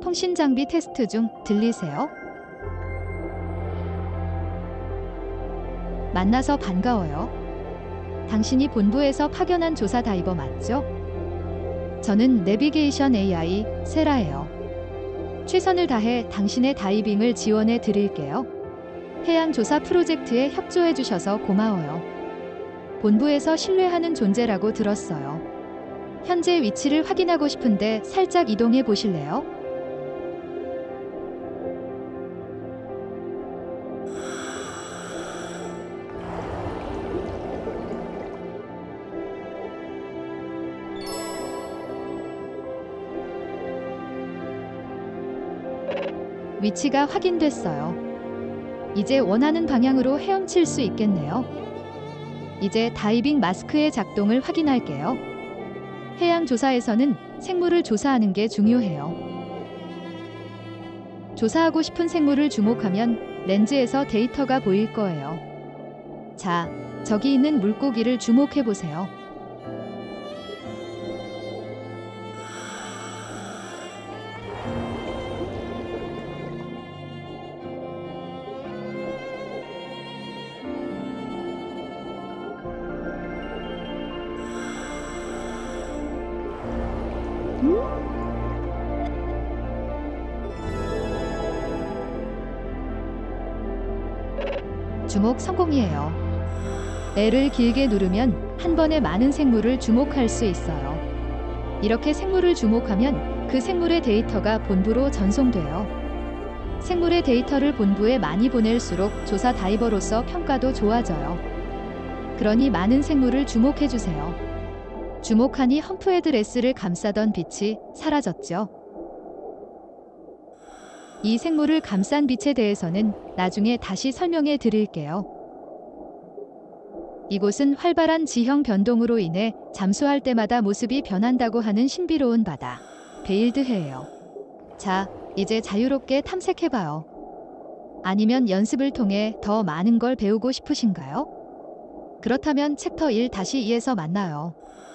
통신 장비 테스트 중 들리세요? 만나서 반가워요. 당신이 본부에서 파견한 조사 다이버 맞죠? 저는 내비게이션 AI 세라예요. 최선을 다해 당신의 다이빙을 지원해 드릴게요. 해양 조사 프로젝트에 협조해 주셔서 고마워요. 본부에서 신뢰하는 존재라고 들었어요. 현재 위치를 확인하고 싶은데 살짝 이동해 보실래요? 위치가 확인됐어요. 이제 원하는 방향으로 헤엄칠 수 있겠네요. 이제 다이빙 마스크의 작동을 확인할게요. 해양 조사에서는 생물을 조사하는 게 중요해요. 조사하고 싶은 생물을 주목하면 렌즈에서 데이터가 보일 거예요. 자, 저기 있는 물고기를 주목해 보세요. 주목 성공이에요. L을 길게 누르면 한 번에 많은 생물을 주목할 수 있어요. 이렇게 생물을 주목하면 그 생물의 데이터가 본부로 전송돼요. 생물의 데이터를 본부에 많이 보낼수록 조사 다이버로서 평가도 좋아져요. 그러니 많은 생물을 주목해주세요. 주목하니 험프헤드 레스를 감싸던 빛이 사라졌죠. 이 생물을 감싼 빛에 대해서는 나중에 다시 설명해 드릴게요. 이곳은 활발한 지형 변동으로 인해 잠수할 때마다 모습이 변한다고 하는 신비로운 바다, 베일드해예요. 자, 이제 자유롭게 탐색해봐요. 아니면 연습을 통해 더 많은 걸 배우고 싶으신가요? 그렇다면 챕터 1-2에서 만나요.